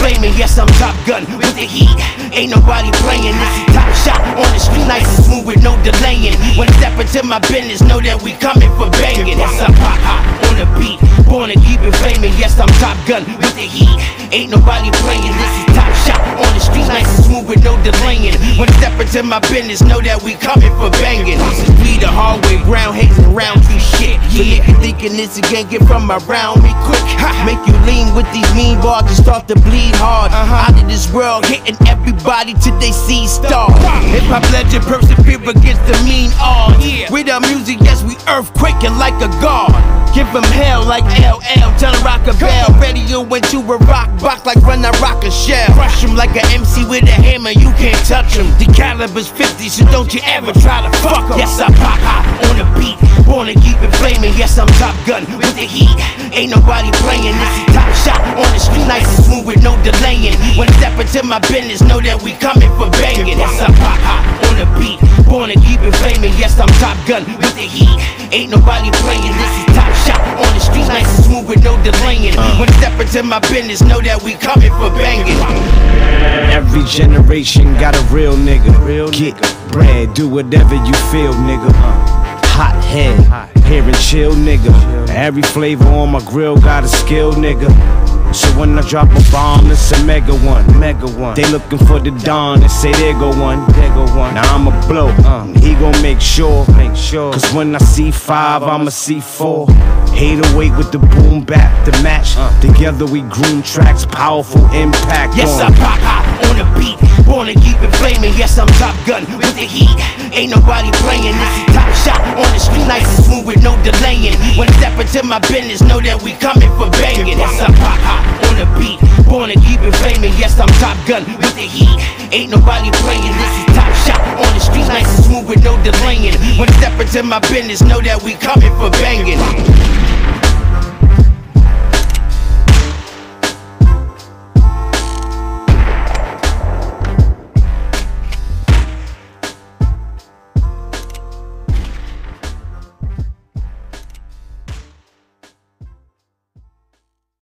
flaming, yes, I'm Top Gun with the heat. Ain't nobody playing, this is Top Shot on the street, nice and smooth with no delaying. When I step into my business, know that we coming for banging. Yes, I'm hot on the beat, born to keep it flaming, yes, I'm Top Gun with the heat. Ain't nobody playing, this is Top Shot on the street, nice and smooth with no delaying. When I step into my business, know that we coming for banging. This is me, the hallway, brown haze and round tree shit. So if you thinking this, you can't get from around me quick. Make you lean with these mean bars and start to bleed hard. Out of this world, hitting everybody till they see stars. Hip-hop legend, persevere against the mean odds. With our music, yes, we earthquaking like a god. Give them hell like LL, tell them rock a bell. Radio went to a rock box like when I rock a shell. Crush him like an MC with a hammer, you can't touch him. The caliber's 50, so don't you ever try to fuck him. Yes, I pop hot on the beat, born to keep it flaming. Yes, I'm Top Gun with the heat. Ain't nobody playing, this is Top Shot on the street, nice and smooth with no delaying. When I step into my business, know that we coming for banging. Yes, I pop hot on the beat, born to keep it flaming. Yes, I'm Top Gun with the heat. Ain't nobody playing, this is Top Shot on the street, nice and smooth with no delaying. When I step into my business, know that we coming for banging. Every generation got a real nigga. Get bread, do whatever you feel, nigga. Hot head, here and chill, nigga. Every flavor on my grill got a skill, nigga. So when I drop a bomb, it's a mega one. They looking for the dawn and say there go one. Now I'ma blow, he gon' make sure. Cause when I see 5, I'ma see 4. 808 with the boom bap, the match. Together we groom tracks, powerful impact. Yes, I pop hot on the beat, born to keep it flaming. Yes, I'm Top Gun with the heat. Ain't nobody playing, this is Top Shot on the street, nice and smooth with no delaying. When I step into my business, know that we coming for banging. Yes, I pop hot on the beat, born to keep it flaming. Yes, I'm Top Gun with the heat. Ain't nobody playing, this is Top Shot on the street, nice and smooth with no delaying. When I step into my business, know that we coming for banging.